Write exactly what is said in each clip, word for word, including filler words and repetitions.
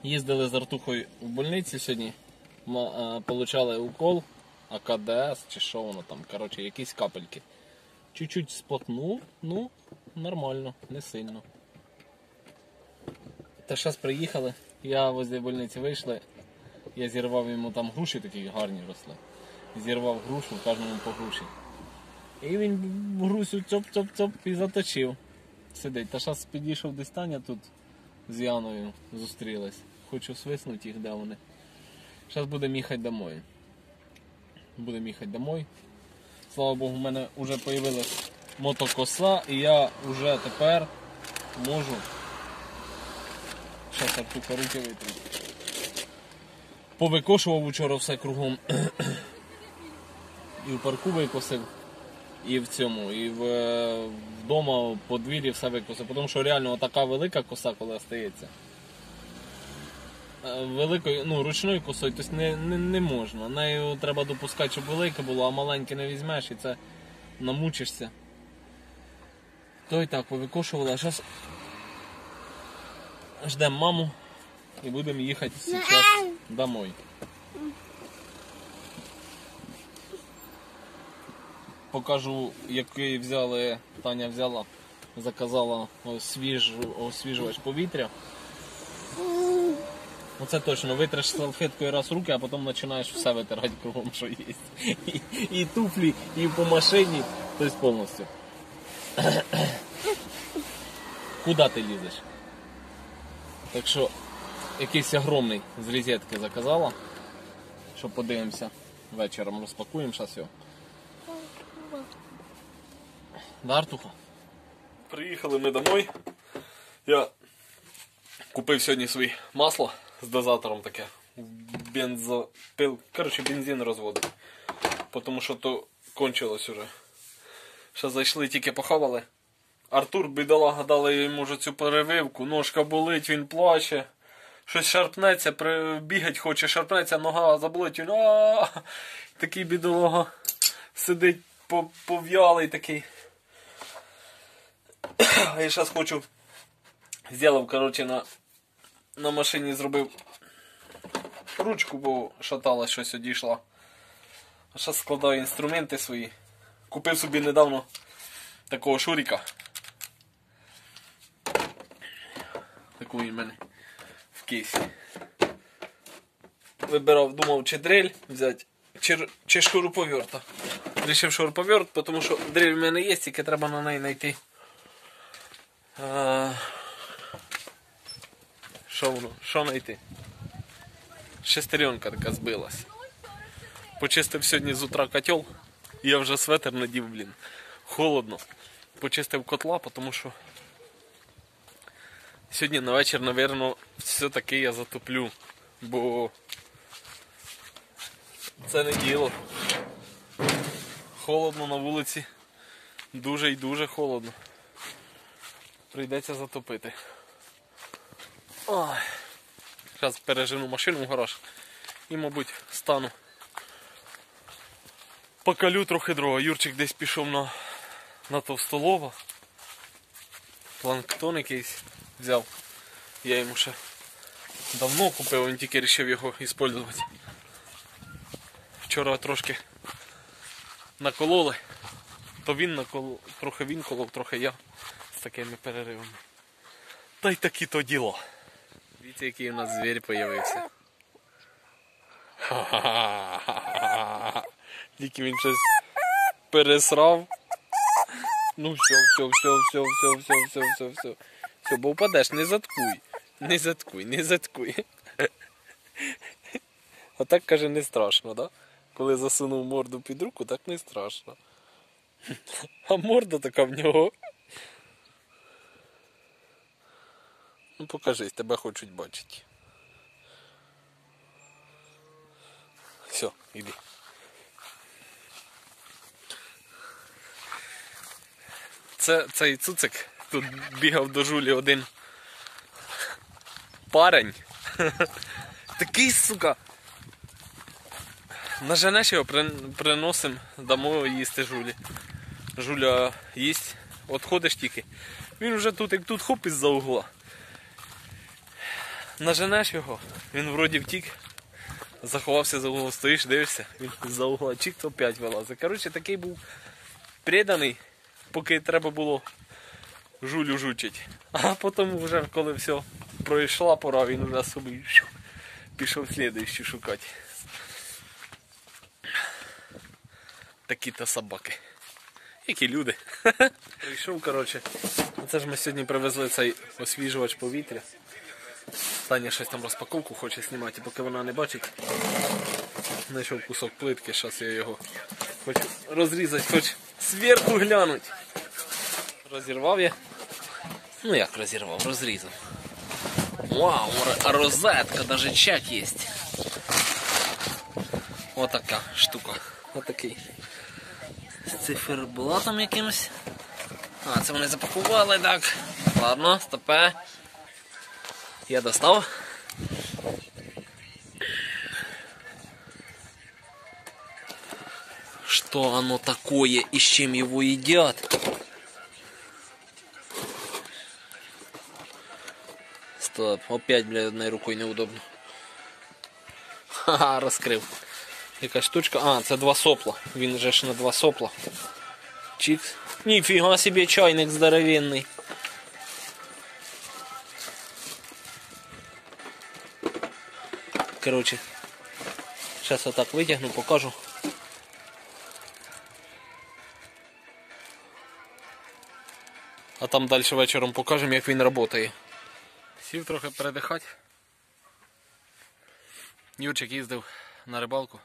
Їздили з Артухою в больниці сьогодні, получали укол, А Ка Де Ес чи що воно там, коротше, якісь капельки. Чуть-чуть сплотнув, ну, нормально, не сильно. Та зараз приїхали, я возле больниці вийшли, я зірвав йому там груші такі гарні росли. Зірвав грушу, кожному по груші. І він грушу цоп-цоп-цоп і заточив. Сидить. Та зараз підійшов десь Таня тут з Яною, зустрілась. Хочу свиснути їх, де вони. Зараз будемо їхати домой. Будемо їхати домой. Слава Богу, в мене вже з'явилась мотокоса і я вже тепер можу... Зараз Артуха руки витру. Повикошував вчора все кругом. І в парку викосив, і в цьому, і в, вдома, в подвір'ї все викосив. Тому що реально така велика коса, коли остається. Великою, ну, ручною косою, тобто не, не, не можна. Нею треба допускати, щоб велика була, а маленьке не візьмеш і це намучишся. То і так повикошували, а зараз ждемо маму і будемо їхати зараз домой. Покажу, який взяли, Таня взяла, заказала свіж, освіжувач повітря. Оце точно, витреш салфеткою раз руки, а потім починаєш все витирати кругом, що є. І, і туфлі, і по машині, тобто повністю. Куди ти лізеш? Так що, якийсь огромний з розетки заказала, що подивимося, вечором розпакуємо, зараз його. Да, Артуха? Приїхали ми домой. Я купив сьогодні своє масло з дозатором таке. Бензопил. Коротше, бензин розводить. Тому що то кончилось уже. Ще зайшли, тільки похавали. Артур, бідолага, дали йому вже цю перевивку. Ножка болить, він плаче. Щось шарпнеться, бігать хоче, шарпнеться, нога заболить. Він а-а-а! Такий бідолага сидить пов'ялий такий. А я зараз хочу, зробив, коротше, на, на машині зробив ручку, бо шаталась, щось одійшла. А зараз складаю інструменти свої. Купив собі недавно такого шуріка. Такий у мене в кейсі. Вибирав, думав, чи дрель взяти, чи, чи шуруповерта. Рішив шуруповерт, тому що дрель в мене є, тільки треба на неї знайти. А... Що воно? Що знайти? Шестеренка така збилась. Почистив сьогодні з утра котел. Я вже светр надів, блін. Холодно. Почистив котла, тому що сьогодні на вечір, напевно, все-таки я затоплю. Бо це не діло. Холодно на вулиці. Дуже і дуже холодно. Прийдеться затопити. Ой. Зараз пережену машину в гараж і, мабуть, стану. Покалю трохи дрова. Юрчик десь пішов на, на Товстолова. Планктон якийсь взяв. Я йому ще давно купив, він тільки вирішив його використовувати. Вчора трошки накололи. То він наколов, трохи він колов, трохи я. З такими переривами. Та й такі то діло. Дивіться, який у нас звір з'явився. Тільки він щось пересрав. Ну все, все, все, все, все, все, все, все, все. Все, бо впадеш, не заткуй. Не заткуй, не заткуй. А так, каже, не страшно, да? Коли засунув морду під руку, так не страшно. А морда така в нього. Ну покажись, тебе хочуть бачити. Все, іди. Це, цей цуцик, тут бігав до Жулі один парень. Такий, сука. Наженеш його, приносимо, дамо їсти Жулі. Жуля їсть, от ходиш тільки. Він вже тут, як тут, хоп, із-за угла. наженеш його, він вроді втік, заховався за углом, стоїш, дивишся, він за угла чик, то п'ять вилазить. Коротше, такий був преданий, поки треба було жулю жучить. А потім вже, коли все пройшла пора, він вже собі пішов слідуючий шукати. Такі-то собаки. Які люди. Прийшов, коротше. Це ж ми сьогодні привезли цей освіжувач повітря. Таня щось там розпаковку хоче знімати, поки вона не бачить. Знайшов кусок плитки, зараз я його хочу розрізати, хоч зверху глянуть. Розірвав я. Ну як розірвав, розрізав. Вау, розетка, навіть чек є. Отака штука. Отакий. З циферблатом якимось. А, це вони запакували, так. Ладно, стопе. Я достав. Что оно такое и с чем его едят? Стоп, опять, блядь, одной рукой неудобно. Ха-ха, розкрив. Яка штучка? А, це два сопла. Він же ж на два сопла. Чикс. Ніфіга собі чайник здоровенний. Короче, зараз я так витягну, покажу. А там далі вечором покажемо, як він працює. Сів трохи передихати. Юрчик їздив на рибалку.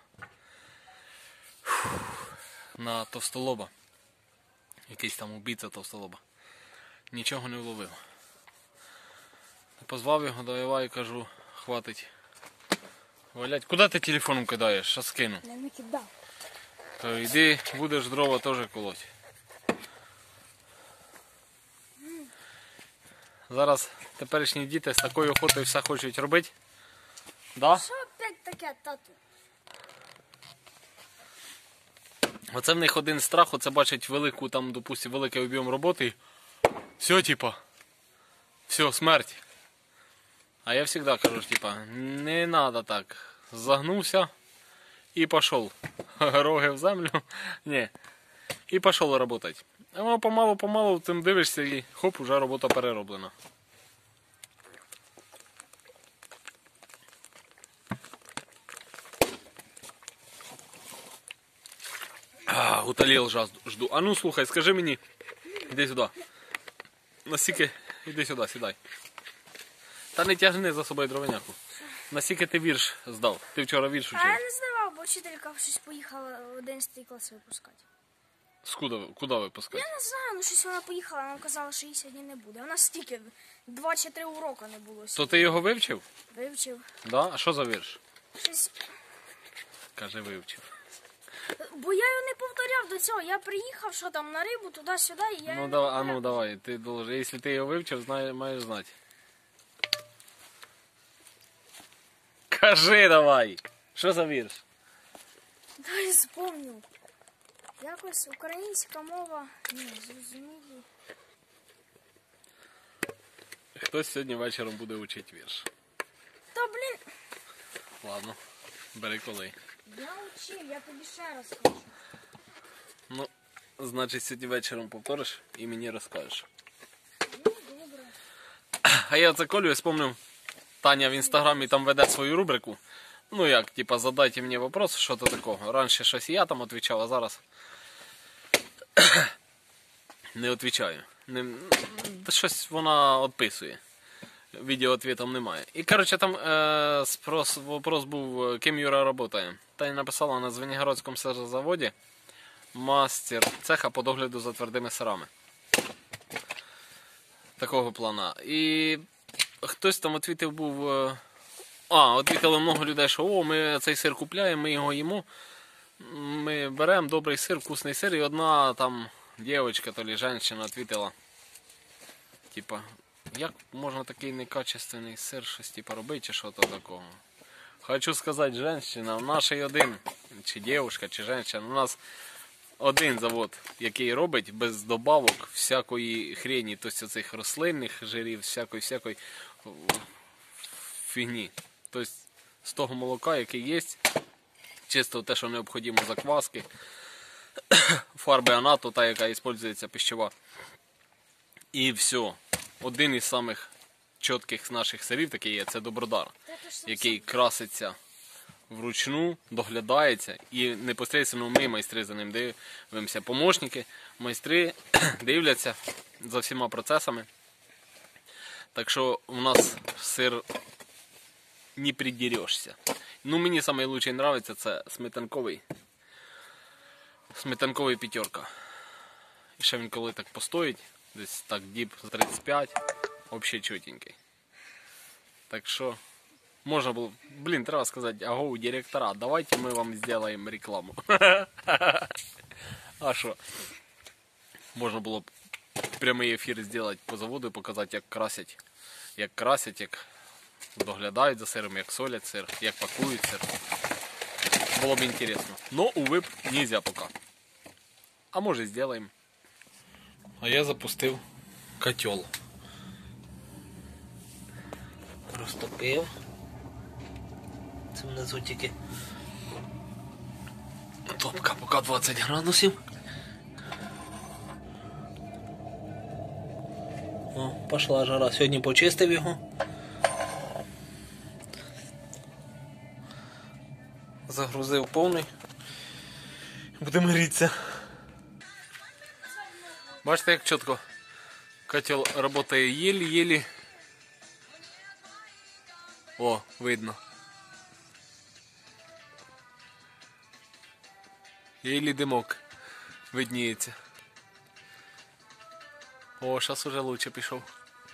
На товстолоба. Якийсь там убійця товстолоба. Нічого не вловив. Позвав його до Єва і кажу, хватить валять. Куди ти телефоном кидаєш? Що скину? Я не кидав. То йди, будеш дрова теж колоть. Зараз теперішні діти з такою охотою все хочуть робити. Да? Що опять таке, тату? Оце в них один страх, оце бачить велику, там, допустим, великий об'єм роботи. Все, типа, все, смерть. А я завжди кажу, типа, не треба так. Загнувся і пішов. Роги в землю. Ні. І пішов працювати. А воно помалу-помалу тим дивишся і хоп, уже робота перероблена. А, утолел жду. А ну слухай, скажи мені, іди сюди. Наскільки, іди сюди, сідай. Та не тягни за собою дровиняку. Наскільки ти вірш здав? Ти вчора вірш учив. А я не здавав, бо вчителька щось поїхала в одинадцятий клас випускати. Скуда, куди випускати? Я не знаю, ну щось вона поїхала, вона казала, що її сьогодні не буде. У нас стільки, два чи три уроки не було сьогодні. То ти його вивчив? Вивчив. Да? А що за вірш? Щось... Каже, вивчив. Бо я його не повторяв до цього. Я приїхав, що там, на рибу, туди-сюди, і я Ну його не давай, а повторяв. ну давай, ти должен. Якщо ти його вивчив, знає, маєш знати. Кажи давай! Що за вірш? Дай спомню. Якось українська мова, ні, зрозуміло. Хтось сьогодні вечором буде вчити вірш. Та, блін, Ладно, бери коли. я вчив, я тобі ще раз хочу. Ну, значить сьогодні вечором повториш і мені розкажеш. Ну, добре. А я це Колю, я вспомнив, Таня в інстаграмі там веде свою рубрику. Ну як, типа, задайте мені вопрос, що то такого. Раніше щось я там відповідав, а зараз не відповідаю. Не... Щось вона відписує. Відео відповідом немає. І, коротше, там е, спрос, вопрос був, ким Юра працює. Таня написала на Звенигородському сирзаводі мастер цеха по догляду за твердими сирами. Такого плана. І хтось там відповів був... А, відповіли много людей, що о, ми цей сир купляємо, ми його їмо. Ми беремо добрий сир, вкусний сир. І одна там дівчинка, то ли жінка відповіла. Типа, як можна такий некачественний сир щось типа робити, чи що то такого. Хочу сказати, жінка, в нашій один, чи дівчинка, чи жінка, у нас один завод, який робить без добавок всякої хрені, тобто цих рослинних жирів, всякої, всякої фігні. Тобто з того молока, яке є, чисто те, що необхідно закваски, фарби анату, та, яка використовується пищова. І все. Один із самих чітких наших сирів такий є, це Добродар, який краситься вручну, доглядається і непосередньо ми, майстри, за ним дивимося. Помощники, майстри дивляться за всіма процесами. Так що у нас сир не придерешся. Ну, мені найкраще подобається це сметанковий. Сметанковий п'ятерка. І ще він коли так постоїть, десь так діб за тридцять п'ять, взагалі чотенький. Так що, можна було, блін, треба сказати, агоу, директора, давайте ми вам зробимо рекламу. А що? Можна було б прямий ефір зробити по заводу і показати, як красять, як красять, як доглядають за сиром, як солять сир, як пакують сир. Було б інтересно. Но, увы, б, нельзя пока. А може зробимо. А я запустив котел. Розтопив. Це внизу тільки Топка поки двадцять градусів. О, пішла жара. Сьогодні почистив його. Загрузив повний. Будемо грітися. Бачите, як чітко котел працює єлі-єлі. О, видно. Єлі димок видніється. О, зараз уже лучше пішов.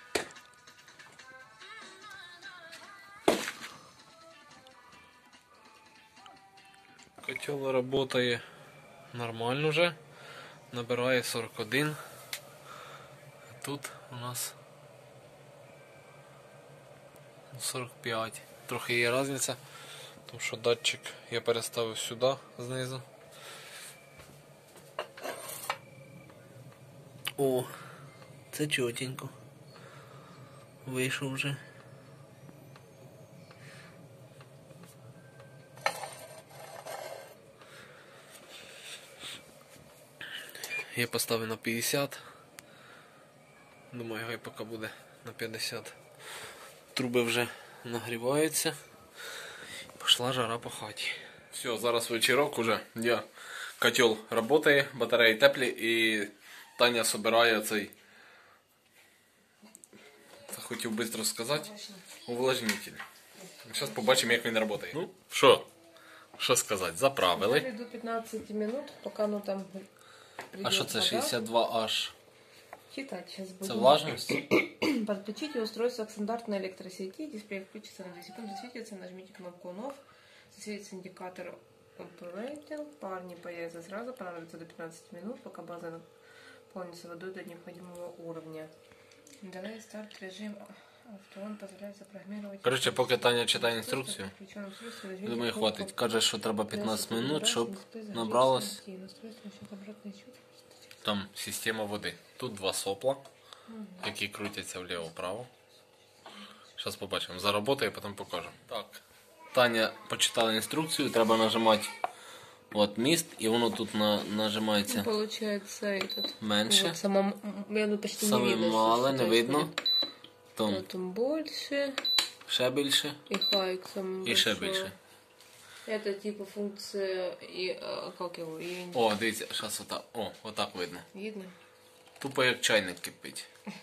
Котел працює нормально вже. Набирає сорок один. А тут у нас сорок п'ять. Трохи є різниця, тому що датчик я переставив сюди знизу. О, це чотенько. Вийшов вже. Я поставив на п'ятдесят. Думаю, хай поки буде на п'ятдесят. Труби вже нагріваються. Пішла жара по хаті. Все, зараз вечірок уже. Я... Котел працює, батареї теплі і Таня збирає цей, хотів швидко сказати, увлажнитель. Зараз побачимо, як він працює. Ну, що? Що сказати? Заправили. До пятнадцати минут, пока оно там придет. А що це вода. шістдесят два аш? Читать сейчас Це будем. влажність? Подключите устройство к стандартной электросети. Дисплей включится на две секунды. Засветится, нажмите кнопку On Off. Засветится индикатор Operating. Пар не появится сразу. Понадобится до пятнадцати минут, пока база наполнится водой до необходимого уровня. Давай старт режим. Автоон позволяет запрограммировать. Коротше, поки Таня читає інструкцію, думаю, хватить. Каже, що треба п'ятнадцять минут, щоб набралось там система води. Тут два сопла, які крутяться вліво-вправо. Зараз побачимо. Заработає, потім покажемо. Так. Таня почитала інструкцію, треба нажимати от міст, і воно тут на, нажимається Получается этот. менше. Вот, само, я ну, почти Саме не видно. мале, не видно. Там Потом больше. ще більше И хайк самый і ще большой. більше. Это типа функция и а, как его? И... О, дивіться, зараз отак. О, отак видно. Видно? Тупо як чайник кипить.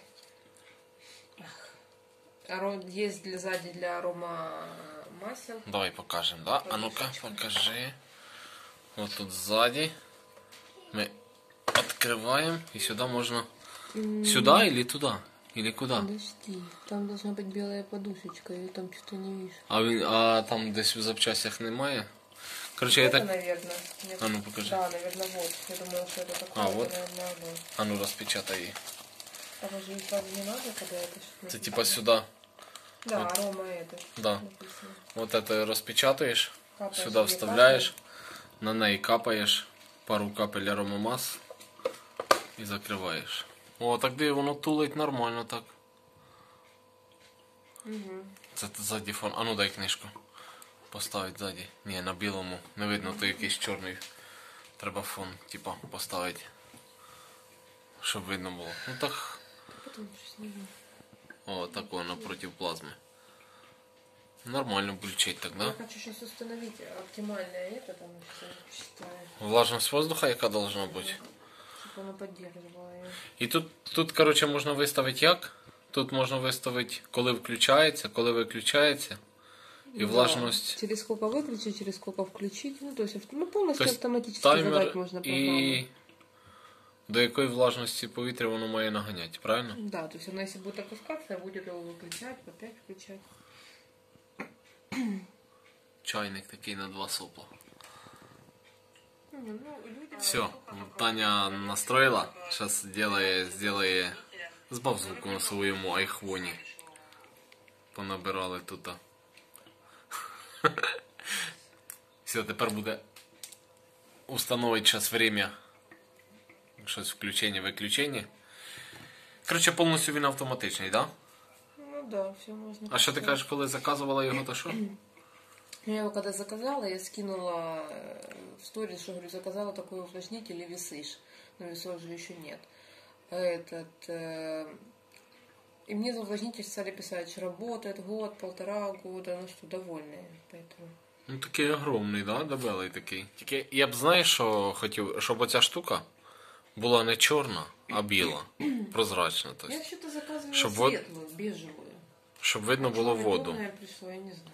Аро- Есть для сзади для арома масел. Давай покажемо, да? А ну-ка, покажи. Вот тут сзади. Мы открываем, и сюда можно... Сюда или туда? Или куда? Подожди, там должна быть белая подушечка, и там что-то не вижу. А, він, а там десь в запчастях немає? Короче, я это, так... наверное. Нет. А ну покажи. Да, наверное, вот. Я думала, что это такое. А, это, вот? наверное, оно. А ну розпечатай її. А может, и сразу не надо, когда это что-то... Це типа сюди. Да, арома это. Да. Написано. Вот это розпечатаєш, Капаешь сюди себе, вставляєш, на неї капаєш пару капель аромамас і закриваєш. О, так де воно тулить нормально так. Угу. Це ззаді фон. А ну дай книжку. Поставить ззаді. Ні, на білому. Не видно, то якийсь чорний. Треба фон, типа, поставити. Щоб видно було. Ну так. Потом щось не знаю. О, такое напротив плазмы. Нормально бульчить так, да? Я хочу сейчас установить оптимальное это, там, все считаю, Влажність воздуха, яка должна бути. чтобы оно поддерживало ее. І тут, тут, короче, можна виставити як? Тут можна виставити, коли включається, коли виключається. І влажність. Через сколько выключить, через сколько включить. Ну, то есть, ну, полностью То есть автоматически задать таймер можно программу. і до якої влажності повітря воно має наганяти, правильно? Да, то есть оно если будет опускаться, будет его выключать, опять включать. Чайник такий на два сопла. Ну, люди... Все, Таня настроила. Сейчас делає, сделає, збав звуку на своєму айфоні. Понабирали тут. Все, тепер буде установить зараз время. Щось включення-виключення. Короче, повністю він автоматичний, так? Да? Ну да, все можно. А що ти кажеш, коли заказувала його, то що? Я его когда заказала, я скинула в сторис, что говорю, заказала такой увлажнитель и висыш. Но весов же еще нет. Этот, э, и мне за увлажнитель стали писать, что работает год, полтора года, ну что, довольные. Поэтому... Ну такий огромний, да, дебелий такий. Тільки я б, знаєш, що хотів, щоб оця штука була не чорна, а біла, прозрачна. Я Тобто, что-то заказывала Чтоб вот- светлую, бежевую. щоб видно було воду. Черное пришло, я не знаю.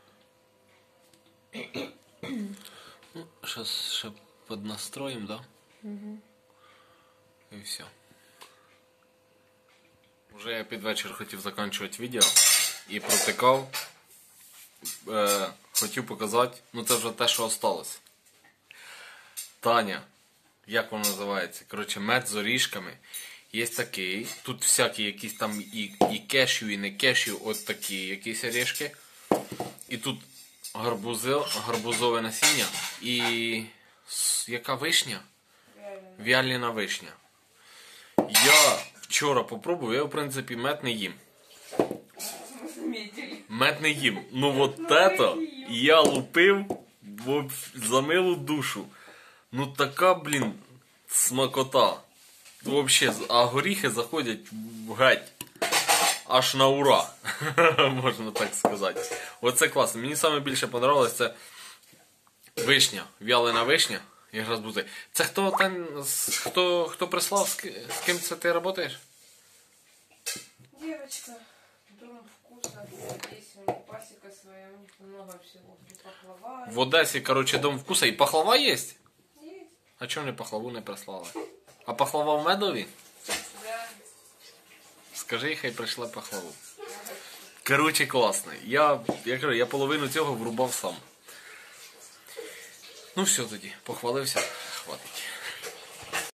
Ну, зараз ще піднастроїмо, да? Угу. І все. Вже я під вечір хотів закінчувати відео і протикав. Е, хотів показати, ну це вже те, що осталось. Таня, як воно називається? Коротше, мед з орішками. Є такий, тут всякі якісь там і, і кешю, і не кешю, от такі якісь орешки. І тут гарбузи, гарбузове насіння і с- яка вишня? Вялена вишня. Я вчора попробував, я в принципі мед не їм. Мед не їм. Ну от это я лупив в за милу душу. Ну така, блін, смакота. Вообще, а горіхи заходять в геть. Аж на ура. Можна так сказати. Оце класно. Мені саме більше понравилось це вишня. Вялена вишня. Якраз буде. Це хто там, з- хто, хто прислав, з ки- з ким це ти працюєш? Девочка, дом вкуса, здесь у них пасека своя, у них много всего. И пахлава, В Одесі, короче, дом вкуса. І пахлава є? есть. А чому не пахлаву не прислали? А пахлава в медові? Да. Скажи, хай прийшла пахлаву. Короче, класно. Я, я кажу, я половину цього врубав сам. Ну все тоді, похвалився, хватить.